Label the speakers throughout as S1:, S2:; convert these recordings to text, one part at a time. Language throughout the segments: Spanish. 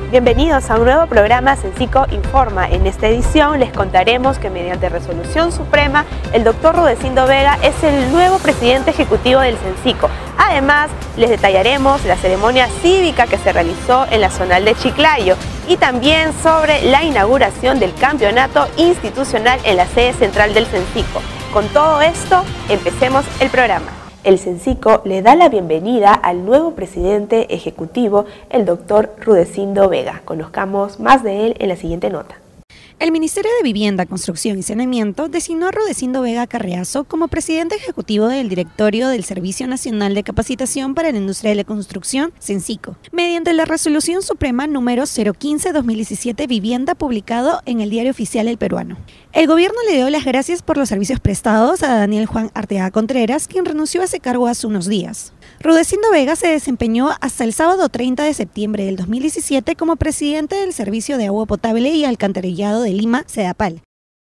S1: Bienvenidos a un nuevo programa Cencico Informa. En esta edición les contaremos que mediante resolución suprema, el doctor Rudecindo Vega es el nuevo presidente ejecutivo del Cencico. Además, les detallaremos la ceremonia cívica que se realizó en la zonal de Chiclayo y también sobre la inauguración del campeonato institucional en la sede central del Cencico. Con todo esto, empecemos el programa. El Cencico le da la bienvenida al nuevo presidente ejecutivo, el doctor Rudecindo Vega. Conozcamos más de él en la siguiente nota.
S2: El Ministerio de Vivienda, Construcción y Saneamiento designó a Rudecindo Vega Carriazo como presidente ejecutivo del directorio del Servicio Nacional de Capacitación para la Industria de la Construcción, Cencico, mediante la Resolución Suprema número 015-2017 Vivienda, publicado en el Diario Oficial El Peruano. El gobierno le dio las gracias por los servicios prestados a Daniel Juan Arteaga Contreras, quien renunció a ese cargo hace unos días. Rudecindo Vega se desempeñó hasta el sábado 30 de septiembre del 2017 como presidente del Servicio de Agua Potable y Alcantarillado de Lima, SEDAPAL.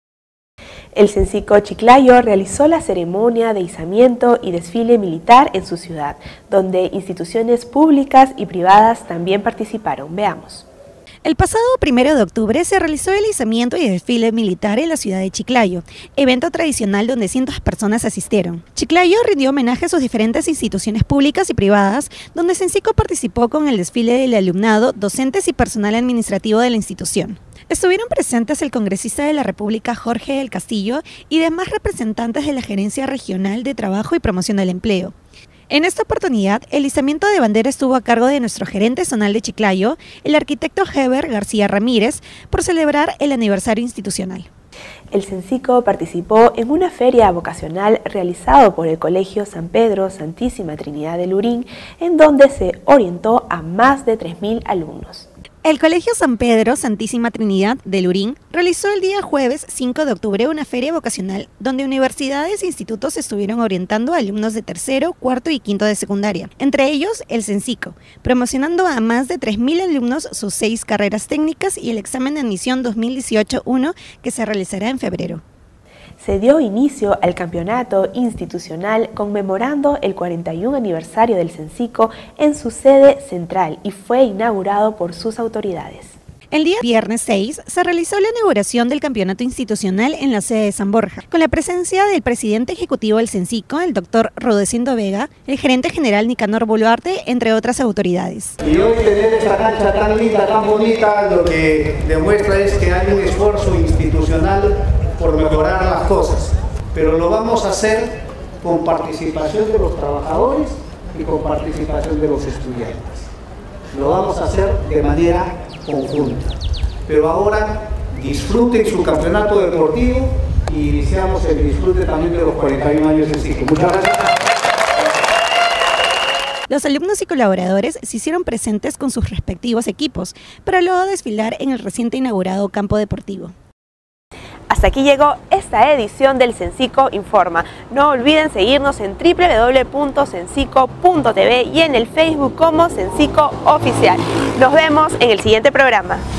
S1: El Cencico Chiclayo realizó la ceremonia de izamiento y desfile militar en su ciudad, donde instituciones públicas y privadas también participaron. Veamos.
S2: El pasado 1 de octubre se realizó el izamiento y desfile militar en la ciudad de Chiclayo, evento tradicional donde cientos de personas asistieron. Chiclayo rindió homenaje a sus diferentes instituciones públicas y privadas, donde Cencico participó con el desfile del alumnado, docentes y personal administrativo de la institución. Estuvieron presentes el congresista de la República Jorge del Castillo y demás representantes de la Gerencia Regional de Trabajo y Promoción del Empleo. En esta oportunidad, el izamiento de bandera estuvo a cargo de nuestro gerente zonal de Chiclayo, el arquitecto Heber García Ramírez, por celebrar el aniversario institucional.
S1: El Cencico participó en una feria vocacional realizado por el Colegio San Pedro Santísima Trinidad de Lurín, en donde se orientó a más de 3.000 alumnos.
S2: El Colegio San Pedro Santísima Trinidad de Lurín realizó el día jueves 5 de octubre una feria vocacional donde universidades e institutos estuvieron orientando a alumnos de tercero, cuarto y quinto de secundaria, entre ellos el Cencico, promocionando a más de 3.000 alumnos sus 6 carreras técnicas y el examen de admisión 2018-1 que se realizará en febrero.
S1: Se dio inicio al campeonato institucional conmemorando el 41 aniversario del Cencico en su sede central y fue inaugurado por sus autoridades.
S2: El día viernes 6 se realizó la inauguración del campeonato institucional en la sede de San Borja, con la presencia del presidente ejecutivo del Cencico, el doctor Rudecindo Vega, el gerente general Nicanor Boluarte, entre otras autoridades.
S3: Y hoy tener esta cancha tan linda, tan bonita, lo que demuestra es que hay un esfuerzo institucional por mejorar las cosas, pero lo vamos a hacer con participación de los trabajadores y con participación de los estudiantes. Lo vamos a hacer de manera conjunta, pero ahora disfruten su campeonato deportivo y iniciamos el disfrute también de los 41 años de Cencico. Muchas gracias.
S2: Los alumnos y colaboradores se hicieron presentes con sus respectivos equipos para luego desfilar en el reciente inaugurado campo deportivo.
S1: Hasta aquí llegó esta edición del Cencico Informa. No olviden seguirnos en www.cencico.tv y en el Facebook como Cencico Oficial. Nos vemos en el siguiente programa.